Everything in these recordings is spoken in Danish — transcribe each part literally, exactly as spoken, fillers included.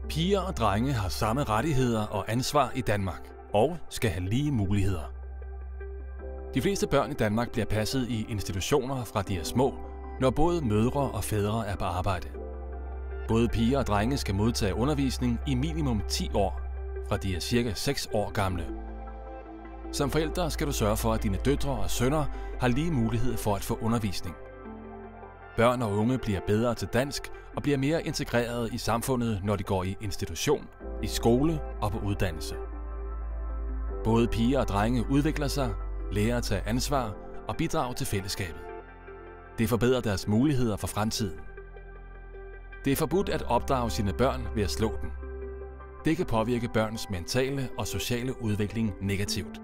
Piger og drenge har samme rettigheder og ansvar i Danmark og skal have lige muligheder. De fleste børn i Danmark bliver passet i institutioner fra de er små, når både mødre og fædre er på arbejde. Både piger og drenge skal modtage undervisning i minimum ti år, fra de er cirka seks år gamle. Som forældre skal du sørge for, at dine døtre og sønner har lige mulighed for at få undervisning. Børn og unge bliver bedre til dansk og bliver mere integreret i samfundet, når de går i institution, i skole og på uddannelse. Både piger og drenge udvikler sig, lærer at tage ansvar og bidrager til fællesskabet. Det forbedrer deres muligheder for fremtiden. Det er forbudt at opdrage sine børn ved at slå dem. Det kan påvirke børns mentale og sociale udvikling negativt.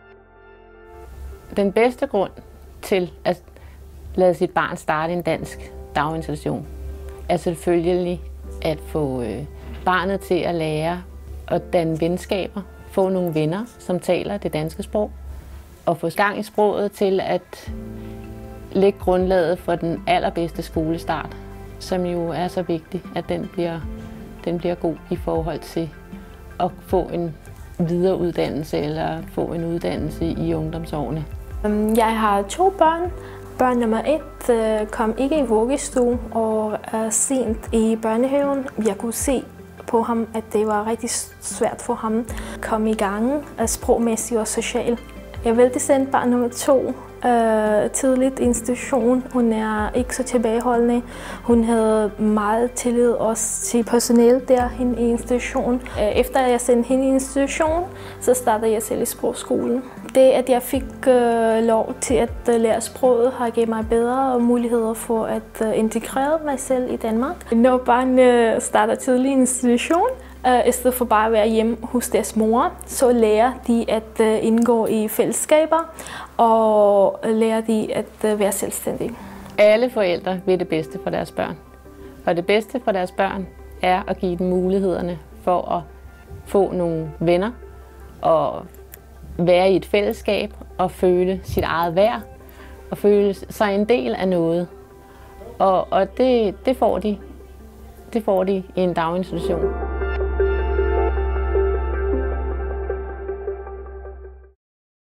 Den bedste grund til at lade sit barn starte en dansk daginstitution er selvfølgelig at få øh, barnet til at lære at danne venskaber, få nogle venner, som taler det danske sprog, og få gang i sproget til at lægge grundlaget for den allerbedste skolestart, som jo er så vigtig, at den bliver, den bliver god i forhold til at få en videreuddannelse eller få en uddannelse i ungdomsårene. Jeg har to børn. Børn nummer et kom ikke i vuggestue og er sent i børnehaven. Jeg kunne se på ham, at det var rigtig svært for ham at komme i gang sprogmæssigt og socialt. Jeg valgte sende barn nummer to øh, tidligt i institution. Hun er ikke så tilbageholdende. Hun havde meget tillid også til personalet der i institutionen. Efter jeg sendte hende i institution, så startede jeg selv i sprogskolen. Det, at jeg fik øh, lov til at øh, lære sproget, har givet mig bedre muligheder for at øh, integrere mig selv i Danmark. Når barn øh, starter tidlig i institution, i stedet for bare at være hjemme hos deres mor, så lærer de at indgå i fællesskaber og lærer de at være selvstændige. Alle forældre vil det bedste for deres børn. Og det bedste for deres børn er at give dem mulighederne for at få nogle venner og være i et fællesskab og føle sit eget værd og føle sig en del af noget. Og, og det, det, får de, det får de i en daginstitution.